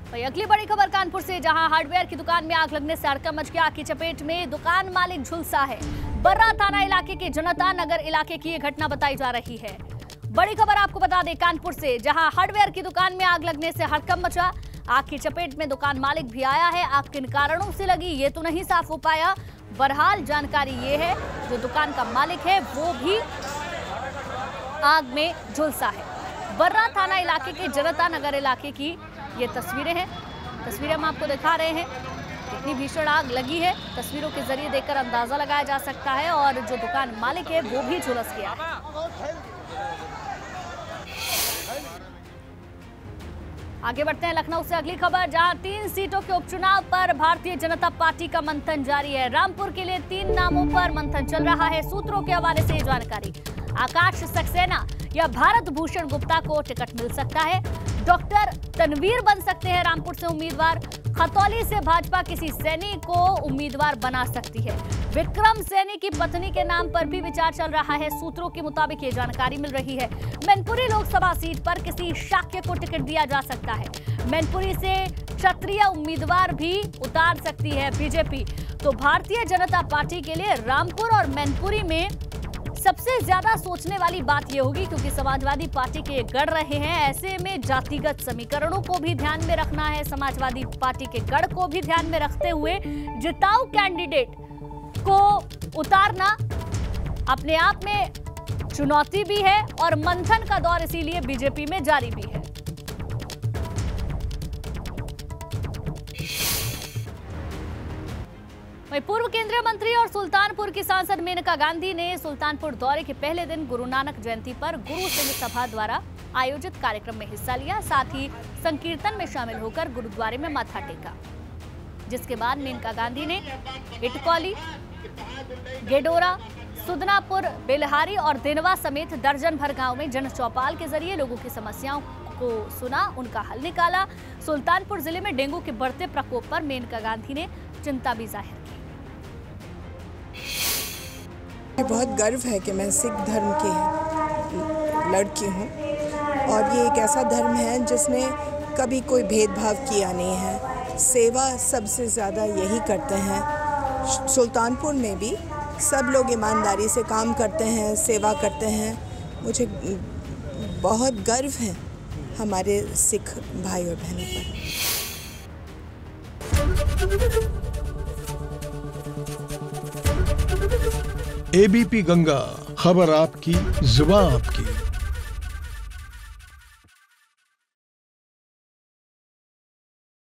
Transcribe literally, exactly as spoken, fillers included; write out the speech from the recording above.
वही अगली बड़ी खबर कानपुर से, जहां हार्डवेयर की दुकान में आग लगने से हड़कंप मच गया। आग की चपेट में दुकान मालिक झुलसा है। बर्रा थाना इलाके के जनता नगर इलाके की ये घटना बताई जा रही है। बड़ी खबर आपको बता दें कानपुर से, जहां हार्डवेयर की दुकान में आग लगने से हड़कंप मचा। आग की चपेट में दुकान मालिक भी आया है। आग किन कारणों से लगी ये तो नहीं साफ हो पाया। बहरहाल जानकारी ये है, जो दुकान का मालिक है वो भी आग में झुलसा है। बर्रा थाना इलाके के जनता नगर इलाके की ये तस्वीरें हैं। तस्वीरें हम आपको दिखा रहे हैं, कितनी भीषण आग लगी है तस्वीरों के जरिए देखकर अंदाजा लगाया जा सकता है। और जो दुकान मालिक है वो भी झुलस गया है। आगे बढ़ते हैं लखनऊ से अगली खबर, जहां तीन सीटों के उपचुनाव पर भारतीय जनता पार्टी का मंथन जारी है। रामपुर के लिए तीन नामों पर मंथन चल रहा है। सूत्रों के हवाले से जानकारी, आकाश सक्सेना या भारत भूषण गुप्ता को टिकट मिल सकता है। डॉक्टर तनवीर बन सकते हैं रामपुर से उम्मीदवार। खतौली से भाजपा किसी सैनी को उम्मीदवार बना सकती है। विक्रम सैनी की पत्नी के नाम पर भी विचार चल रहा है। सूत्रों के मुताबिक ये जानकारी मिल रही है। मैनपुरी लोकसभा सीट पर किसी शाक्य को टिकट दिया जा सकता है। मैनपुरी से क्षत्रिय उम्मीदवार भी उतार सकती है बीजेपी। तो भारतीय जनता पार्टी के लिए रामपुर और मैनपुरी में सबसे ज्यादा सोचने वाली बात यह होगी, क्योंकि समाजवादी पार्टी के गढ़ रहे हैं। ऐसे में जातिगत समीकरणों को भी ध्यान में रखना है। समाजवादी पार्टी के गढ़ को भी ध्यान में रखते हुए जिताऊ कैंडिडेट को उतारना अपने आप में चुनौती भी है और मंथन का दौर इसीलिए बीजेपी में जारी भी है। वहीं पूर्व केंद्रीय मंत्री और सुल्तानपुर की सांसद मेनका गांधी ने सुल्तानपुर दौरे के पहले दिन गुरु नानक जयंती पर गुरु सिंह सभा द्वारा आयोजित कार्यक्रम में हिस्सा लिया। साथ ही संकीर्तन में शामिल होकर गुरुद्वारे में माथा टेका, जिसके बाद मेनका गांधी ने इटकौली, गेडोरा, सुदनापुर, बेलहारी और देनवा समेत दर्जन भर गांव में जन चौपाल के जरिए लोगों की समस्याओं को सुना, उनका हल निकाला। सुल्तानपुर जिले में डेंगू के बढ़ते प्रकोप पर मेनका गांधी ने चिंता भी जाहिर की। बहुत गर्व है कि मैं सिख धर्म की लड़की हूँ और ये एक ऐसा धर्म है जिसने कभी कोई भेदभाव किया नहीं है। सेवा सबसे ज़्यादा यही करते हैं। सुल्तानपुर में भी सब लोग ईमानदारी से काम करते हैं, सेवा करते हैं। मुझे बहुत गर्व है हमारे सिख भाई और बहनों पर। एबीपी गंगा, खबर आपकी, जुबान आपकी।